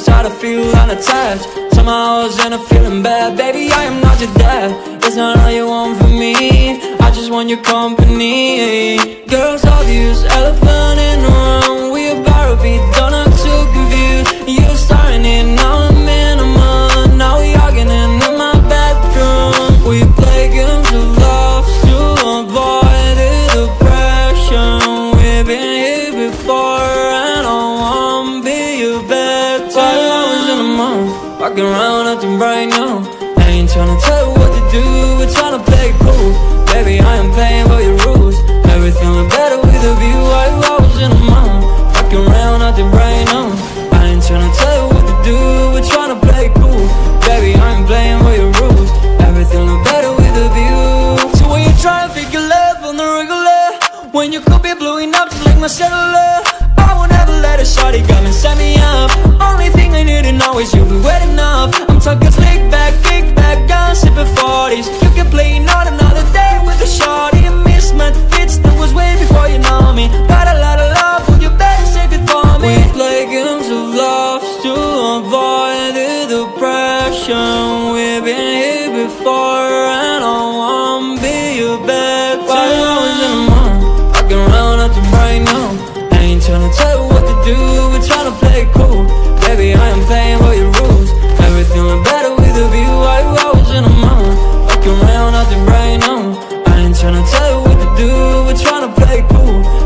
inside I feel unattached. Somehow I was in a feeling bad. Baby, I am not your dad. It's not all you want from me, I just want your company. Girls obvious, elephant in the room. We about to be done, I'm too confused. You're starting it, now I'm in a month. Now we arguing in my bedroom. We play games of love to avoid the depression. We've been here before and I won't be your bed. 5 hours in a month, walking around acting right now. I ain't tryna tell you what to do, we're tryna play cool. Baby, I am playing by your rules. Everything look better with a view. 5 hours in a month, walking around acting right now. I ain't tryna tell you what to do, we're tryna play cool. Baby, I ain't playing by your rules. Everything look better with a view. So when you try to figure love on the regular, when you could be blowing up just like my cellular, I won't ever let a shawty come and set me up. Only thing I need to know is you'll be wet enough. I'm talking slick back, kick back, gun sipping 40s. You can play not another day with a shawty. A mismatched fits that was way before you know me. Got a lot of love, but you better save it for me. We play games of love to avoid the depression. We've been here before and I won't be your bed. 5 hours in a month, walking around acting right now. I ain't tryna tell you what to do, we're tryna play cool. Baby, I am playing by your rules. Everything look better with a view. 5 hours in a month, walking around acting right now. I ain't tryna tell you what to do, we're tryna play cool.